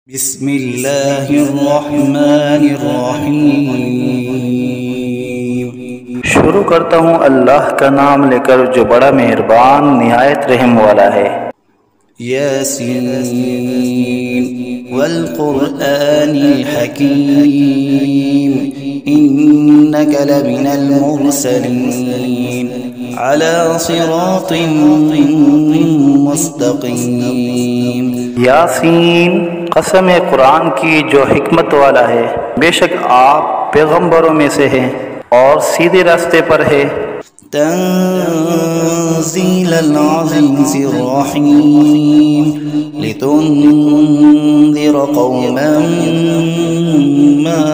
بسم اللہ الرحمن الرحیم۔ شروع کرتا ہوں اللہ کا نام لے کر جو بڑا مہربان نہایت رحم والا ہے۔ یاسین والقرآن الحکیم انک لمن المرسلین علی صراط مستقیم۔ یاسین، قسم قرآن کی جو حکمت والا ہے، بے شک آپ پیغمبروں میں سے ہیں اور سیدھے راستے پر ہے۔ تنزیل العزیز الرحیم لتنذر قوما ما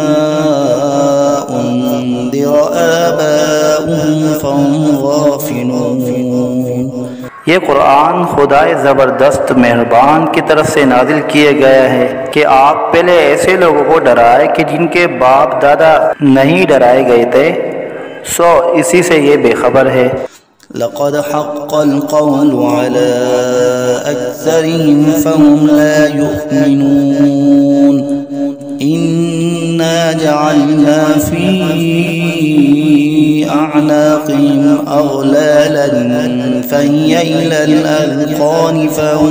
انذر آباؤهم فهم غافلون۔ یہ قرآن خدائے زبردست مہربان کی طرف سے نازل کیا گیا ہے کہ آپ پہلے ایسے لوگوں کو ڈرائے کہ جن کے باپ دادا نہیں ڈرائے گئے تھے، سو اسی سے یہ بے خبر ہے۔ لقد حق القول على أكثرهم فهم لا يؤمنون إنا جعلنا في أعناقهم أغلالا فهي إلى الأذقان فهم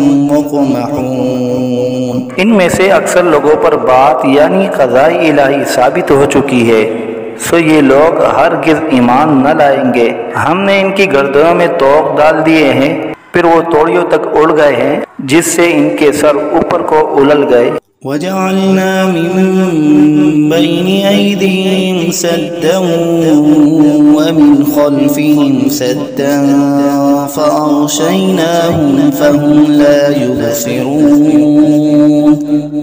مقمحون۔ ان میں سے اکثر لوگوں پر بات یعنی قضاء الہی ثابت ہو چکی ہے، سو یہ لوگ ہرگز ایمان نہ لائیں گے۔ ہم نے ان کی گردنوں میں طوق ڈال دیے ہیں، پھر وہ توڑیوں تک اڑ گئے ہیں جس سے ان کے سر اوپر کو اولل گئے۔ وَجَعَلْنَا مِن بَيْنِ أَيْدِيهِمْ سَدًّا وَمِنْ خَلْفِهِمْ سَدًّا فَأَغْشَيْنَاهُمْ فَهُمْ لَا يُبْصِرُونَ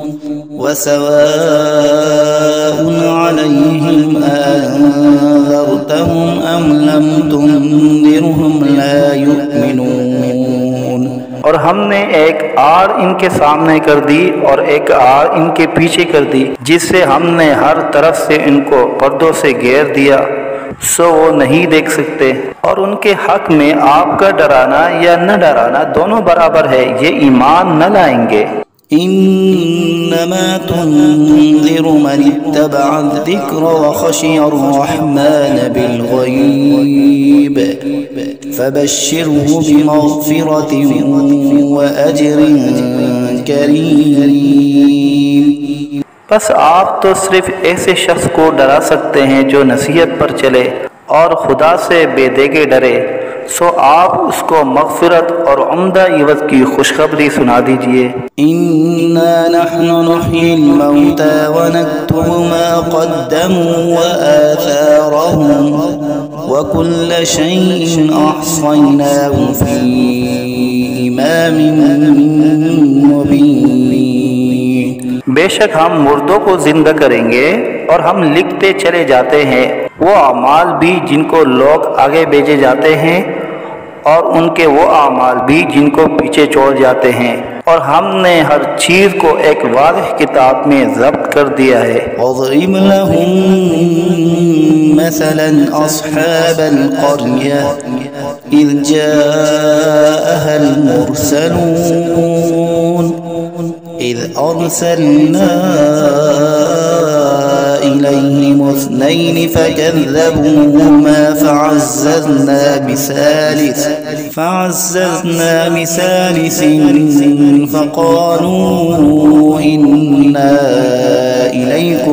وَسَوَاءٌ عَلَيْهِمْ أَنذَرْتَهُمْ أَمْ لَمْ تُنذِرْهُمْ لَا يُؤْمِنُونَ۔ اور ہم نے ایک آڑ ان کے سامنے کر دی اور ایک آڑ ان کے پیچھے کر دی، جس سے ہم نے ہر طرف سے ان کو پردوں سے گھیر دیا، سو وہ نہیں دیکھ سکتے۔ اور ان کے حق میں آپ کا ڈرانا یا نہ ڈرانا دونوں برابر ہے، یہ ایمان نہ لائیں گے۔ انما تنذر من اتبع الذکر وخشی الرحمن بالغیب فبشره بمغفرة وأجر کریم۔ بس آپ تو صرف ایسے شخص کو ڈرا سکتے ہیں جو نصیحت پر چلے اور خدا سے بے دیگے ڈرے، سو آپ اس کو مغفرت اور عمدہ عوض کی خوشخبری سنا دیجئے۔ اِنَّا نَحْنُ نُحْيِي الْمَوْتَى وَنَكْتُبُ مَا قَدَّمُوا وَآثَارَهُمْ وَكُلَّ شَيْءٍ أَحْصَيْنَاهُ فِي إِمَامٍ مُبِينٍ۔ بے شک ہم مردوں کو زندہ کریں گے اور ہم لکھتے چلے جاتے ہیں وہ اعمال بھی جن کو لوگ آگے بھیجے جاتے ہیں اور ان کے وہ اعمال بھی جن کو پیچھے چھوڑ جاتے ہیں، اور ہم نے ہر چیز کو ایک واضح کتاب میں ضبط کر دیا ہے۔ وَاضْرِبْ لَهُم مَّثَلًا أَصْحَابَ الْقَرْيَةِ إِذْ جَاءَهَا الْمُرْسَلُونَ إِذْ أَرْسَلْنَا إِلَيْهِمُ اثْنَيْنِ فَكَذَّبُوهُمَا فَعَزَّزْنَا بِثَالِثٍ فَقَالُوا إِنَّا إِلَيْكُمْ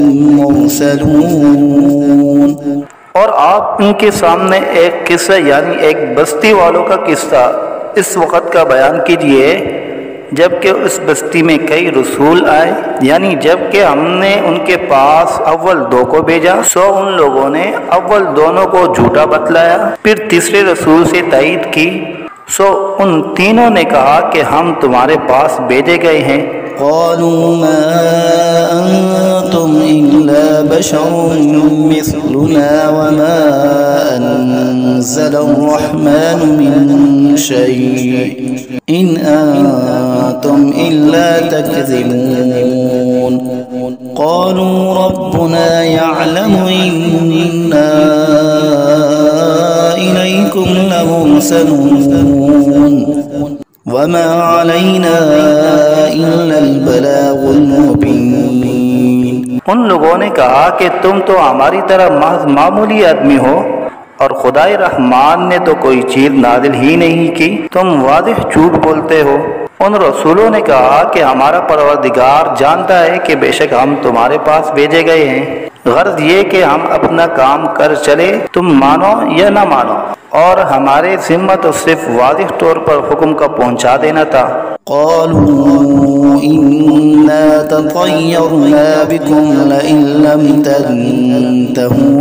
مُرْسَلُونَ۔ اور آپ ان کے سامنے ایک قصہ یعنی ایک بستی والوں کا قصہ اس وقت کا بیان کیجئے جبکہ اس بستی میں کئی رسول آئے، یعنی جبکہ ہم نے ان کے پاس اول دو کو بھیجا، سو ان لوگوں نے اول دونوں کو جھوٹا بتلایا، پھر تیسرے رسول سے تائید کی، سو ان تینوں نے کہا کہ ہم تمہارے پاس بھیجے گئے ہیں۔ قالوا ما أنتم إلا بشر مثلنا وما أنزل الرحمن من شيء إن أنتم إلا تكذبون۔ قالوا ربنا يعلم إنا إليكم لمرسلون وما علينا إلا البلاغ المبين۔ ان لوگوں نے کہا کہ تم تو ہماری طرح محض معمولی آدمی ہو اور خدائے رحمان نے تو کوئی چیز نازل ہی نہیں کی، تم واضح جھوٹ بولتے ہو۔ ان رسولوں نے کہا کہ ہمارا پروردگار جانتا ہے کہ بے شک ہم تمہارے پاس بھیجے گئے ہیں، غرض یہ کہ ہم اپنا کام کر چلے، تم مانو یا نہ مانو، اور ہمارے ذمہ تو صرف واضح طور پر حکم کا پہنچا دینا تھا۔ قالوا إنا تطيرنا بكم لئن لم تنتهوا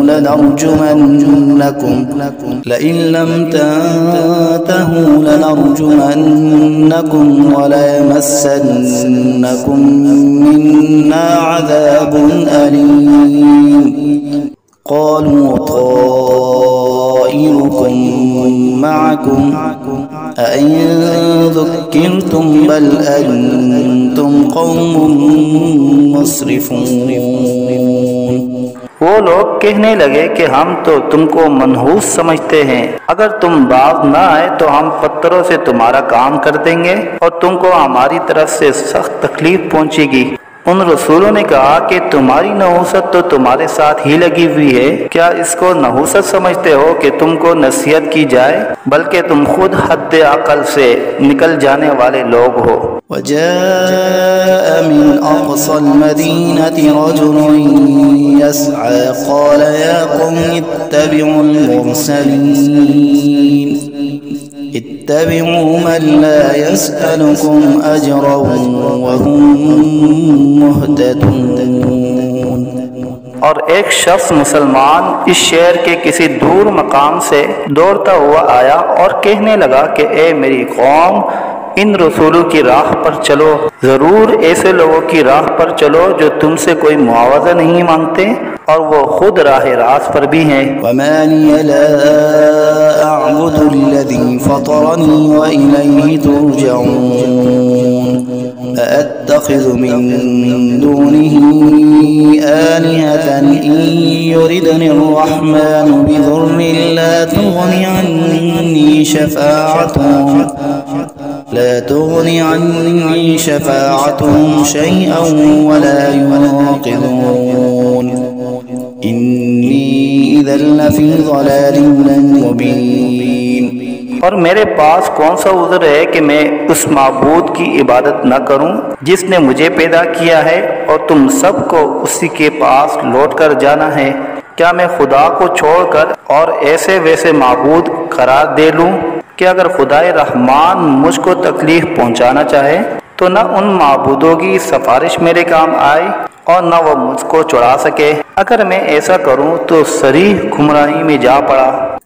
لنرجمنكم وليمسنكم منا عذاب أليم۔ قالوا طائركم معكم أئن ذكرتم بل أنتم قوم مسرفون۔ وہ لوگ کہنے لگے کہ ہم تو تم کو منحوس سمجھتے ہیں، اگر تم باز نہ آئے تو ہم پتھروں سے تمہارا کام کر دیں گے اور تم کو ہماری طرف سے سخت تکلیف پہنچے گی۔ ان رسولوں نے کہا کہ تمہاری نحوست تو تمہارے ساتھ ہی لگی ہوئی ہے، کیا اس کو نحوست سمجھتے ہو کہ تم کو نصیحت کی جائے؟ بلکہ تم خود حد عقل سے نکل جانے والے لوگ ہو۔ وجاء من أقصى المدينة رجل يسعى قال يا قوم اتبعوا المرسلين اتبعوا من لا يسألكم أجرا وهم مهتدون۔ اور ایک شخص مسلمان اس شہر کے کسی دور مقام سے دوڑتا ہوا آیا اور کہنے لگا کہ اے میری قوم، ان رسولوں کی راہ پر چلو، ضرور ایسے لوگوں کی راہ پر چلو جو تم سے کوئی معاوضہ نہیں مانگتے اور وہ خود راہ راست پر بھی ہیں۔ وما لي لا أعبد الذي فطرني وإليه ترجعون أأتخذ من دونه آلهة إن يردني الرحمن بضر لا تغني عني شفاعتهم شيئا ولا ينقذون إني إذا لفي ضلال مبين۔ اور میرے پاس کون سا عذر ہے کہ میں اس معبود کی عبادت نہ کروں جس نے مجھے پیدا کیا ہے اور تم سب کو اسی کے پاس لوٹ کر جانا ہے؟ کیا میں خدا کو چھوڑ کر اور ایسے ویسے معبود قرار دے لوں کہ اگر خدائے رحمان مجھ کو تکلیف پہنچانا چاہے تو نہ ان معبودوں کی سفارش میرے کام آئے اور نہ وہ مجھ کو چھڑا سکے؟ اگر میں ایسا کروں تو صریح گمراہی میں جا پڑا۔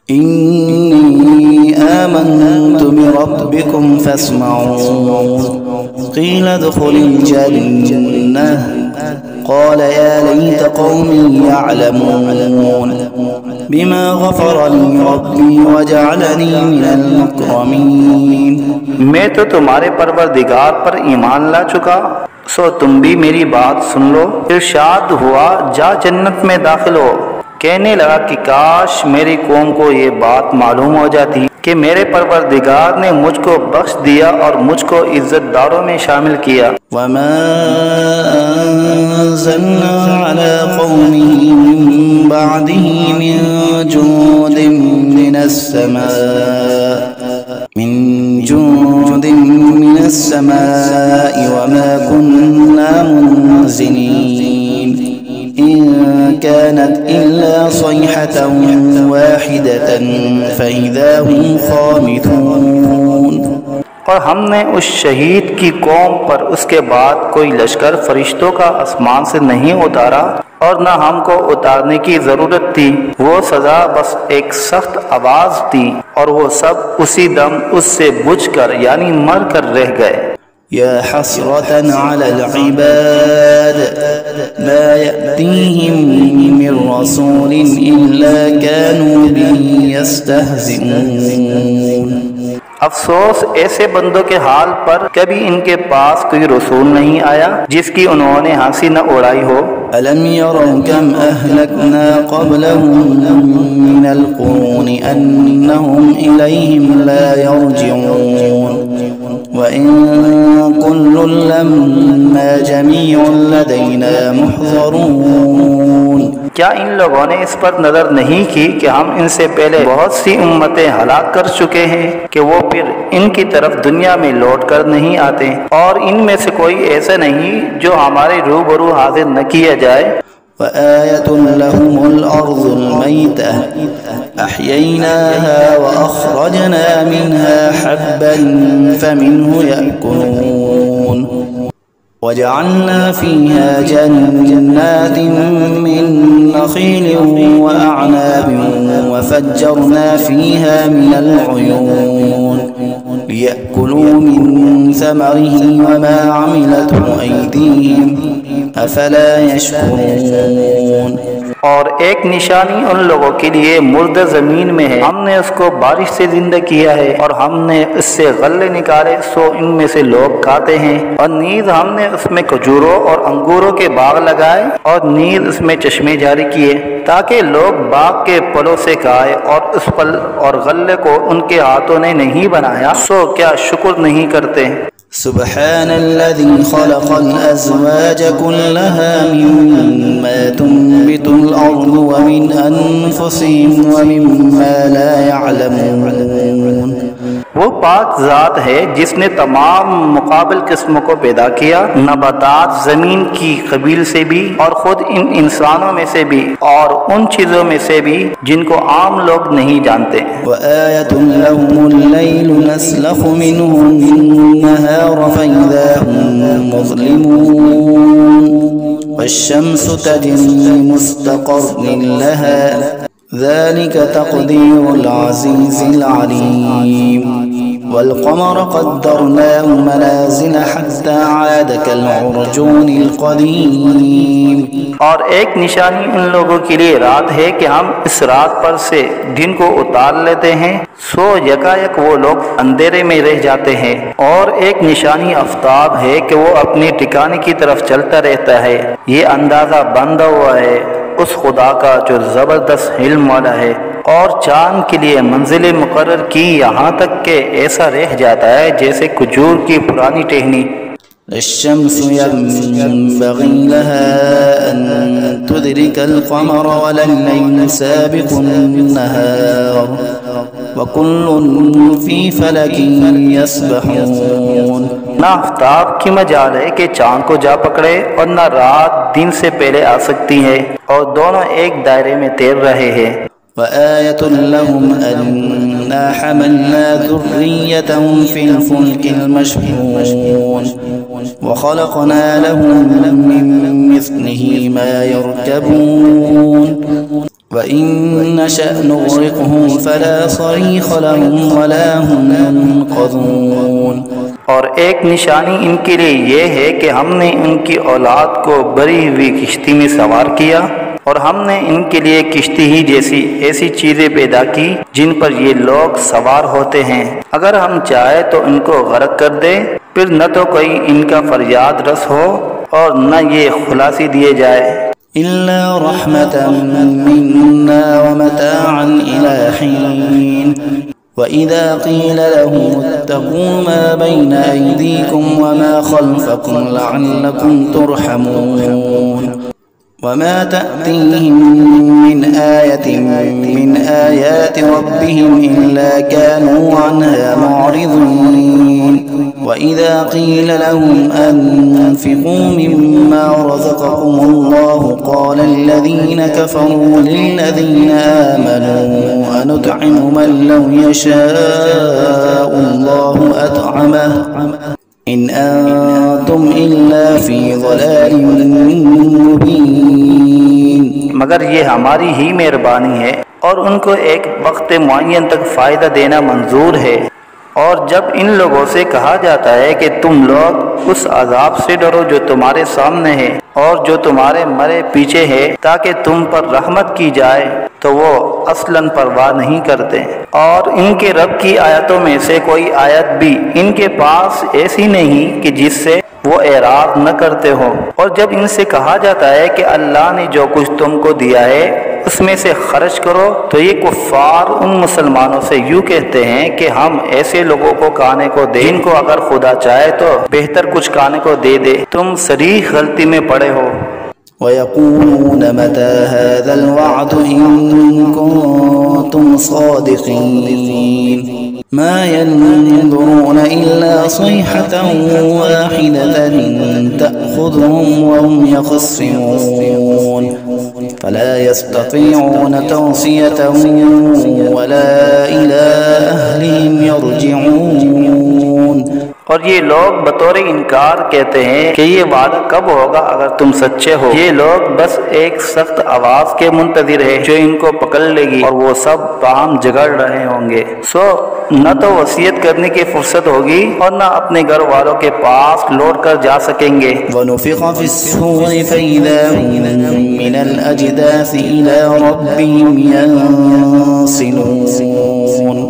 إني آمنت بربكم فاسمعون قيل ادخل الجنة قال يا ليت قومي يعلمون بما غفر لي ربي وجعلني من المكرمين۔ میں تو تمہارے پروردگار پر ایمان لا چکا، سو تم بھی میری بات سن لو۔ ارشاد ہوا جا جنت میں داخل ہو۔ کہنے لگا کہ کاش میری قوم کو یہ بات معلوم ہو جاتی کہ میرے پروردگار نے مجھ کو بخش دیا اور مجھ کو عزت داروں میں شامل کیا۔ وما أنزلنا على قومه من بعده من جند من السماء وما كنا منزلين إن كانت إلا صيحة واحدة فإذا هم خامدون۔ اور ہم نے اس شہید کی قوم پر اس کے بعد کوئی لشکر فرشتوں کا آسمان سے نہیں اتارا اور نہ ہم کو اتارنے کی ضرورت تھی، وہ سزا بس ایک سخت آواز تھی اور وہ سب اسی دم اس سے بجھ کر یعنی مر کر رہ گئے۔ يا حسرة على العباد ما يأتيهم من رسول إلا كانوا به يستهزئون۔ افسوس ایسے بندوں کے حال پر کبھی ان کے پاس کوئی رسول نہیں آیا جس کی انہوں نے ہنسی نہ اڑائی ہو۔ ألم يروا كم أهلكنا قبلهم من القرون أنهم إليهم لا يرجعون وَإِن كُلٌّ لَّمَّا جَمِيعٌ لَّدَيْنَا مُحْضَرُونَ۔ کیا ان لوگوں نے اس پر نظر نہیں کی کہ ہم ان سے پہلے بہت سی امتیں ہلاک کر چکے ہیں کہ وہ پھر ان کی طرف دنیا میں لوٹ کر نہیں آتے، اور ان میں سے کوئی ایسا نہیں جو ہمارے روبرو حاضر نہ کیا جائے۔ وَآيَةٌ لَّهُمُ الْأَرْضُ الْمَيْتَةُ أَحْيَيْنَاهَا وَأَخْرَجْنَا مِنْهَا حَبًّا فَمِنْهُ يَأْكُلُونَ وَجَعَلْنَا فِيهَا جَنَّاتٍ مِّن نَّخِيلٍ وَأَعْنَابٍ وَفَجَّرْنَا فِيهَا مِنَ الْعُيُونِ لِيَأْكُلُوا مِن ثَمَرِهِ وَمَا عَمِلَتْهُ أَيْدِيهِمْ أَفَلَا يَشْكُرُونَ۔ اور ایک نشانی ان لوگوں کے لیے مردہ زمین میں ہے، ہم نے اس کو بارش سے زندہ کیا ہے، اور ہم نے اس سے غلے نکالے سو ان میں سے لوگ کھاتے ہیں، اور نیز ہم نے اس میں کھجوروں اور انگوروں کے باغ لگائے، اور نیز اس میں چشمے جاری کیے تاکہ لوگ باغ کے پھلوں سے کھائے، اور اس پھل اور غلے کو ان کے ہاتھوں نے نہیں بنایا، سو کیا شکر نہیں کرتے؟ سبحان الذي خلق الأزواج كلها مما تنبت الأرض ومن أنفسهم ومما لا يعلمون۔ وہ پاک ذات ہے جس نے تمام مقابل قسموں کو پیدا کیا، نباتات زمین کی قبیل سے بھی، اور خود ان انسانوں میں سے بھی، اور ان چیزوں میں سے بھی جن کو عام لوگ نہیں جانتے۔ وَآيَةٌ لَّهُمُ اللَّيْلُ نَسْلَخُ مِنْهُ النَّهَارَ فَإِذَا هُم مُّظْلِمُونَ وَالشَّمْسُ تَجْرِي لِمُسْتَقَرٍّ لَّهَا ذَلِكَ تَقْدِيرُ الْعَزِيزِ الْعَلِيمِ وَالْقَمَرَ قَدَّرْنَاهُ مَنَازِلَ حَتَّىٰ عَادَ كَالْعُرْجُونِ الْقَدِيمِ۔ اور ایک نشانی ان لوگوں کے لیے رات ہے کہ ہم اس رات پر سے دن کو اتار لیتے ہیں، سو یکایک وہ لوگ اندھیرے میں رہ جاتے ہیں۔ اور ایک نشانی آفتاب ہے کہ وہ اپنے ٹھکانے کی طرف چلتا رہتا ہے، یہ اندازہ بندھا ہوا ہے اس خدا کا جو زبردست علم والا ہے۔ اور چاند کے لیے منزلیں مقرر کی یہاں تک کہ ایسا رہ جاتا ہے جیسے کھجور کی پرانی ٹہنی۔ الشمس ينبغي لها أن تدرك القمر ولا الليل سابق النهار وكل في فلك يسبحون۔ نہ آفتاب کی مجال ہے کہ چاند کو جا پکڑے، اور نہ رات دن سے پہلے آ سکتی ہے، اور دونوں ایک دائرے میں تیر رہے ہیں۔ وآية لهم أنا حملنا ذريتهم في الفلك المشحون وخلقنا لهم من مثله ما يركبون وإن نشأ نغرقهم فلا صريخ لهم ولا هم ينقذون۔ اور ایک نشانی ان کے لیے یہ ہے کہ ہم نے ان کی اولاد کو بری ہوئی کشتی میں سوار کیا، اور ہم نے ان کے لیے کشتی ہی جیسی ایسی چیزیں پیدا کی جن پر یہ لوگ سوار ہوتے ہیں، اگر ہم چاہے تو ان کو غرق کر دے، پھر نہ تو کوئی ان کا فریاد رس ہو اور نہ یہ خلاصی دیے جائے۔ إلا رحمة منا ومتاعا إلى حين وإذا قيل لهم اتقوا ما بين أيديكم وما خلفكم لعلكم ترحمون وما تأتيهم من آية من آيات ربهم إلا كانوا عنها معرضين وإذا قيل لهم أنفقوا مما رزقكم الله قال الذين كفروا للذين آمنوا أنطعم من لو يشاء الله أطعمه إن أنتم إلا في ضلال مبين۔ مگر یہ ہماری ہی مہربانی ہے، اور ان کو ایک وقت معین تک فائدہ دینا منظور ہے۔ اور جب ان لوگوں سے کہا جاتا ہے کہ تم لوگ اس عذاب سے ڈرو جو تمہارے سامنے ہے اور جو تمہارے مرے پیچھے ہے تاکہ تم پر رحمت کی جائے، تو وہ اصلاً پرواہ نہیں کرتے۔ اور ان کے رب کی آیتوں میں سے کوئی آیت بھی ان کے پاس ایسی نہیں کہ جس سے وہ اعراض نہ کرتے ہو۔ اور جب ان سے کہا جاتا ہے کہ اللہ نے جو کچھ تم کو دیا ہے اس میں سے خرچ کرو۔ تو یہ کفار ان مسلمانوں سے یوں کہتے ہیں کہ ہم ایسے لوگوں کو کھانے کو دیں جن کو اگر خدا چاہے تو بہتر کچھ کھانے کو دے دے، تم صریح غلطی میں پڑے ہو۔ وَيَقُولُونَ مَتَى هَذَا الْوَعْدُ إِن كُنتُمْ صَادِقِينَ مَا يَنظُرُونَ إِلَّا صَيْحَةً وَاحِدَةً تَأْخُذُهُمْ وَهُمْ يَخِصِّمُونَ فَلَا يَسْتَطِيعُونَ تَوْصِيَةً وَلَا إِلَىٰ أَهْلِهِمْ يَرْجِعُونَ۔ اور یہ لوگ بطور انکار کہتے ہیں کہ یہ وعدہ کب ہوگا اگر تم سچے ہو۔ یہ لوگ بس ایک سخت آواز کے منتظر ہیں جو ان کو پکڑ لے گی، اور وہ سب باہم جھگڑ رہے ہوں گے۔ سو نہ تو وصیت کرنے کی فرصت ہوگی اور نہ اپنے گھر والوں کے پاس لوٹ کر جا سکیں گے۔ وَنُفِخَ فِي الصُّورِ فَإِذَا هُم مِّنَ الْأَجْدَاثِ إِلَىٰ رَبِّهِمْ يَنسِلُونَ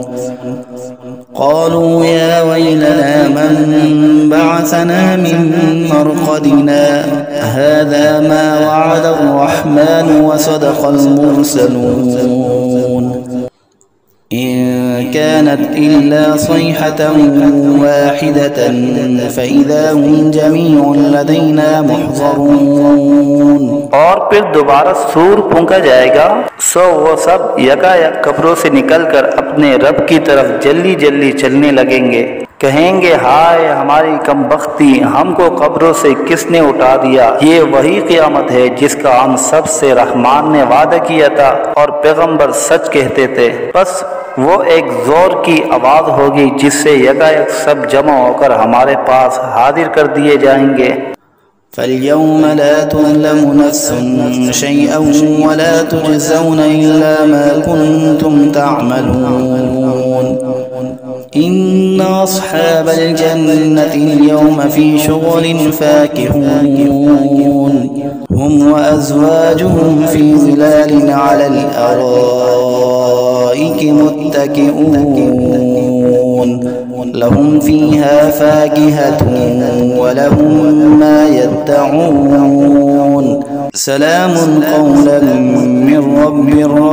قالوا يا ويلنا من بعثنا من مرقدنا هذا ما وعد الرحمن وصدق المرسلون إن كانت إلا صيحة واحدة فإذا هم جميع لدينا محضرون۔ اور پھر دوبارہ سور پھونکا جائے گا، سو وہ سب یکا یک قبروں سے نکل کر اپنے رب کی طرف جلدی جلدی چلنے لگیں گے۔ کہیں گے ہائے ہماری کم بختی، ہم کو قبروں سے کس نے اٹھا دیا۔ یہ وہی قیامت ہے جس کا ہم سب سے رحمان نے وعدہ کیا تھا اور پیغمبر سچ کہتے تھے۔ بس وہ ایک زور کی آواز ہوگی جس سے یکا یک سب جمع ہو کر ہمارے پاس حاضر کر دیے جائیں گے۔ فَالْيَوْمَ لَا تُظْلَمُ نَفْسٌ شَيْئًا وَلَا تُجْزَوْنَ إِلَّا مَا كُنتُمْ تَعْمَلُونَ إِنَّ أَصْحَابَ الْجَنَّةِ الْيَوْمَ فِي شُغُلٍ فَاكِهُونَ هُمْ وَأَزْوَاجُهُمْ فِي ظِلَالٍ عَلَى الْأَرَائِكِ مُتَّكِئُونَ لهم فيها فاكهة ولهم ما يدعون سلام قولا من رب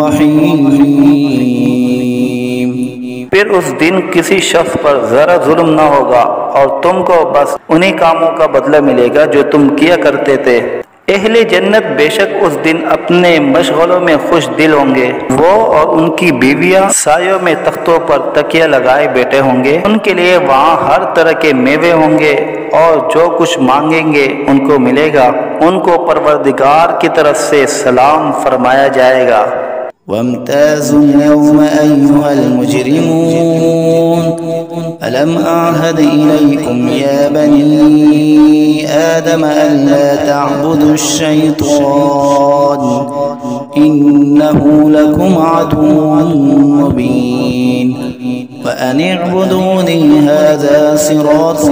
رحيم۔ پھر اس دن کسی شخص پر ذرا ظلم نہ ہوگا اور تم کو بس انہی کاموں کا بدلہ ملے گا جو تم کیا کرتے تھے۔ اہل جنت بے شک اس دن اپنے مشغلوں میں خوش دل ہوں گے۔ وہ اور ان کی بیویاں سایوں میں تختوں پر تکیہ لگائے بیٹھے ہوں گے۔ ان کے لیے وہاں ہر طرح کے میوے ہوں گے اور جو کچھ مانگیں گے ان کو ملے گا۔ ان کو پروردگار کی طرف سے سلام فرمایا جائے گا۔ وامتازوا اليوم أيها المجرمون ألم أعهد إليكم يا بني آدم ألا تعبدوا الشيطان إنه لكم عدو مبين وأن اعبدوني هذا صراط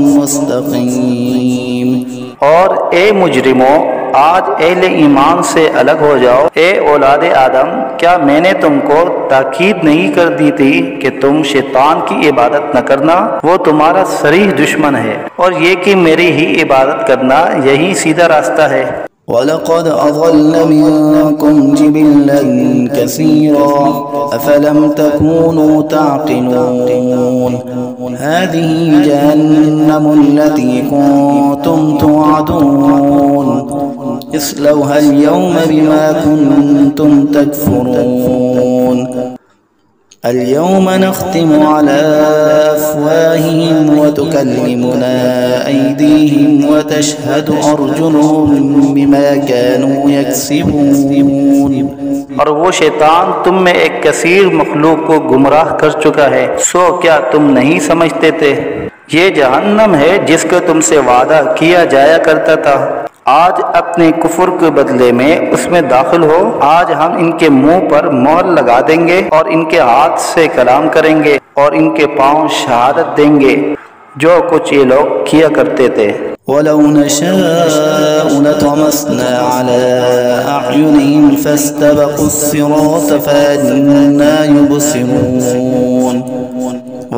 مستقيم۔ اور اے مجرموں، آج اہل ایمان سے الگ ہو جاؤ۔ اے اولاد آدم، کیا میں نے تم کو تاکید نہیں کر دی تھی کہ تم شیطان کی عبادت نہ کرنا؟ وہ تمہارا صریح دشمن ہے، اور یہ کہ میری ہی عبادت کرنا یہی سیدھا راستہ ہے۔ وَلَقَدْ أَضَلَّ مِنكُمْ جِبِلًّا كَثِيرًا أَفَلَمْ تَكُونُوا تَعْقِلُونَ هَذِهِ جَهَنَّمُ الَّتِي كُنتُمْ تُوعَدُونَ اصْلَوْهَا الْيَوْمَ بِمَا كُنتُمْ تَكْفُرُونَ اليوم نختم على أفواههم وتكلمنا أيديهم وتشهد أرجلهم بما كانوا يكسبون۔ اور وہ شیطان تم میں ایک کثیر مخلوق کو گمراہ کر چکا ہے، سو کیا تم نہیں سمجھتے تھے؟ یہ جہنم ہے جس کا تم سے وعدہ کیا جایا کرتا تھا۔ آج اپنے کفر کے بدلے میں اس میں داخل ہو۔ آج ہم ان کے منہ پر مہر لگا دیں گے اور ان کے ہاتھ سے کلام کریں گے اور ان کے پاؤں شہادت دیں گے جو کچھ یہ لوگ کیا کرتے تھے۔ وَلَوْ نَشَاءُ لَطَمَسْنَا عَلَىٰ أَعْيُنِهِمْ فَاسْتَبَقُوا الصِّرَاطَ فَأَنَّىٰ يُبْصِرُونَ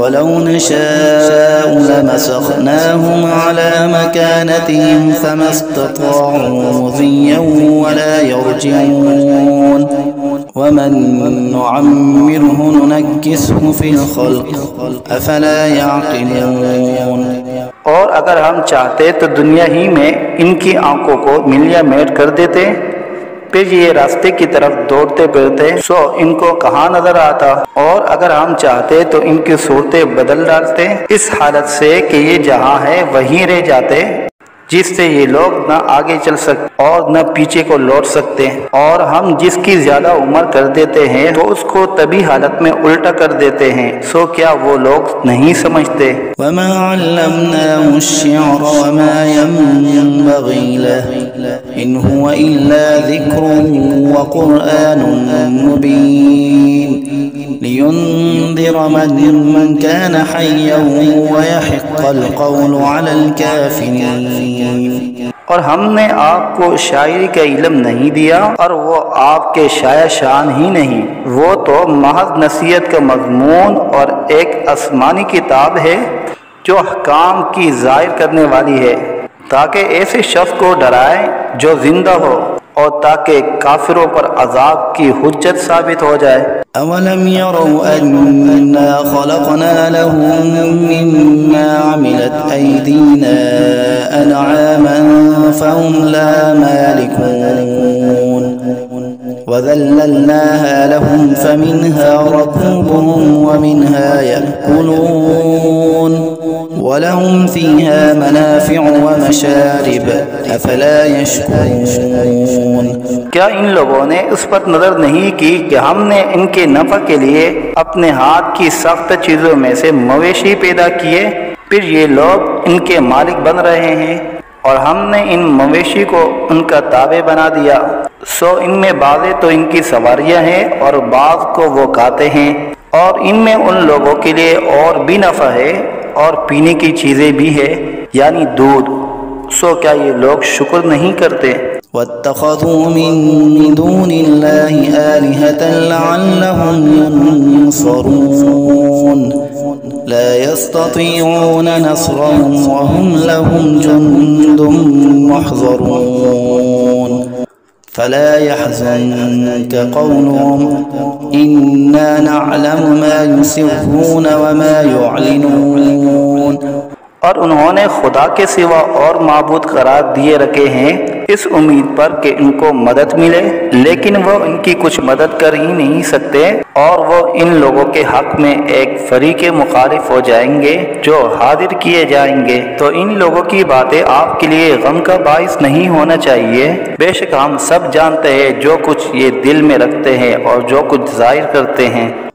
ولو نشاء لمسخناهم على مكانتهم فما استطاعوا مضيا ولا يرجعون ومن نعمره ننكسه في الخلق أفلا يعقلون۔ اور اگر ہم چاہتے تو دنیا ہی میں ان کی آنکھوں کو ملیا میٹ کر دیتے، پھر یہ راستے کی طرف دوڑتے پھرتے سو ان کو کہاں نظر آتا، اور اگر ہم چاہتے تو ان کی صورتیں بدل ڈالتے اس حالت سے کہ یہ جہاں ہے وہیں رہ جاتے، جس سے یہ لوگ نہ آگے چل سکتے اور نہ پیچھے کو لوٹ سکتے، اور ہم جس کی زیادہ عمر کر دیتے ہیں تو اس کو طبی حالت میں الٹا کر دیتے ہیں، سو کیا وہ لوگ نہیں سمجھتے؟ وما علمناه الشعر وما ينبغي له إن هو إلا ذكر وقرآن مبين لينذر من كان حيا ويحق القول على الكافرين۔ اور ہم نے آپ کو شاعری کا علم نہیں دیا، اور وہ آپ کے شاعر شان ہی نہیں، وہ تو محض نصیحت کا مضمون اور ایک آسمانی کتاب ہے جو احکام کی ظاہر کرنے والی ہے، تاکہ ایسے شخص کو ڈرائے جو زندہ ہو، اور تاکہ کافروں پر عذاب کی حجت ثابت ہو جائے۔ أولم يروا أنا خلقنا لهم مما عملت أيدينا أنعاما فهم لا مالكون وذللناها لهم فمنها ركوبهم ومنها يأكلون ولهم فيها منافع ومشارب أفلا يشكرون۔ کیا ان لوگوں نے اس پر نظر نہیں کی کہ ہم نے ان کے نفع کے لیے اپنے ہاتھ کی سخت چیزوں میں سے مویشی پیدا کیے، پھر یہ لوگ ان کے مالک بن رہے ہیں، اور ہم نے ان مویشی کو ان کا تابع بنا دیا، سو ان میں بعضیں تو ان کی سواریاں ہیں اور بعض کو وہ کھاتے ہیں، اور ان میں ان لوگوں کے لیے اور بھی نفع ہے اور پینے کی چیزیں بھی ہے، یعنی دودھ، سو کیا یہ لوگ شکر نہیں کرتے؟ واتخذوا من دون الله آلهة لعلهم ينصرون لا يستطيعون نصرهم وهم لهم جند محضرون فلا يحزنك قولهم إنا نعلم ما يسرون وما يعلنون۔ اور انہوں نے خدا کے سوا اور معبود قرار دیے رکھے ہیں اس امید پر کہ ان کو مدد ملے، لیکن وہ ان کی کچھ مدد کر ہی نہیں سکتے، اور وہ ان لوگوں کے حق میں ایک فریق مخالف ہو جائیں گے جو حاضر کیے جائیں گے۔ تو ان لوگوں کی باتیں آپ کے لیے غم کا باعث نہیں ہونا چاہیے، بے شک ہم سب جانتے ہیں جو کچھ یہ دل میں رکھتے ہیں اور جو کچھ ظاہر کرتے ہیں۔